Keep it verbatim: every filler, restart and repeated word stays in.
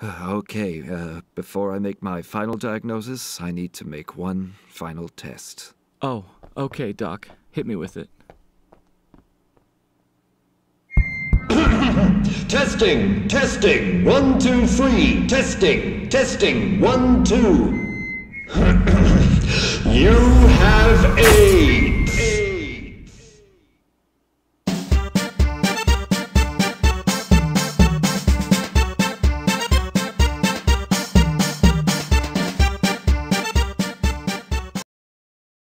Okay, uh, before I make my final diagnosis, I need to make one final test. Oh, okay, Doc. Hit me with it. Testing, testing, one, two, three, testing, testing, one, two. You have AIDS.